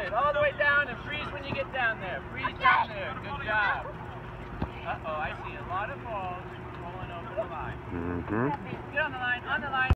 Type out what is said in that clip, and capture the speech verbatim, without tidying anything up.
it. All the way down and freeze when you get down there. Freeze down there. Good job. Uh-oh, I see a lot of balls rolling over the line. Mm-hmm. Get on the line, on the line.